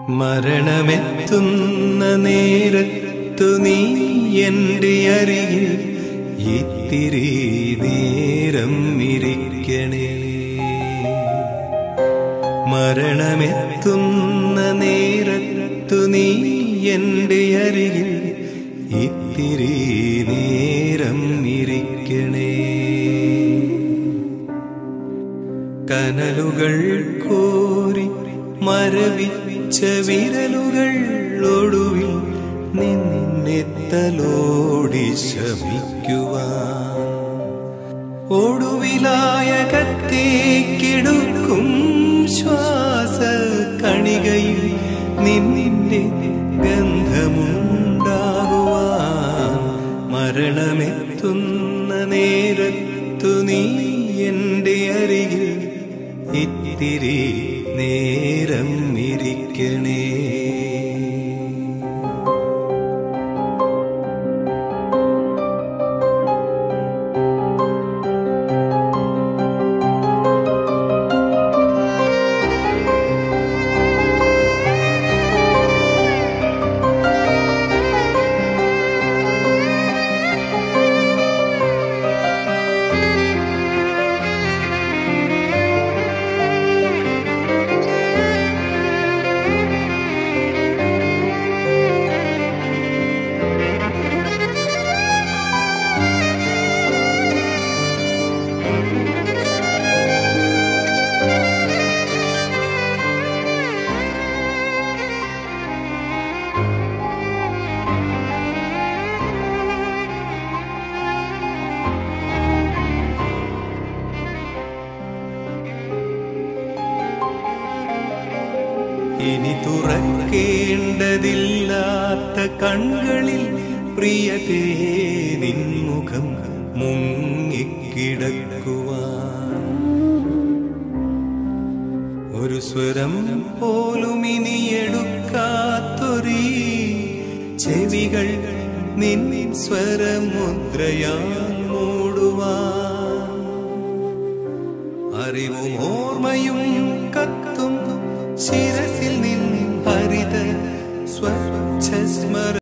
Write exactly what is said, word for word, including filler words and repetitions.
മരണമെത്തുന്ന നേരത്തു നീ എൻ്റെ അരികിൽ ഇത്തിരി നേരം ഇരിക്കണേ. മരണമെത്തുന്ന നേരത്തു നീ എൻ്റെ അരികിൽ ഇത്തിരി നേരം ഇരിക്കണേ. കനലുകൾ കോരി മരവിച്ച വിരലുകൾ ഒടുവിൽ നിന്നെ തലോടി ശമിക്കുവാൻ ഒടുവിലായ കത്തേക്കെടുക്കും ശ്വാസ കണികയിൽ നിന്നിന്റെ ഗന്ധമുണ്ടാകുവാൻ. മരണമെത്തുന്ന നേരത്തു നീ എൻ്റെ അരികിൽ ഇത്തിരി നേരം ഇരിക്കണേ. ഇനി തുറക്കേണ്ടതില്ലാത്ത കണ്ണുകളിൽ പ്രിയതേ നിൻമുഖം മുങ്ങിക്കിടക്കുവാൻ. ഒരു സ്വരം പോലും ഇനി എടുക്കാത്തൊരീ ചെവികൾ നിൻ സ്വരമുദ്രയാൽ മൂടുവാൻ. അറിവും ഓർമ്മയും കത്തും ശിരസിൽ നിൻ ഹരിത സ്വച്ഛ സ്മര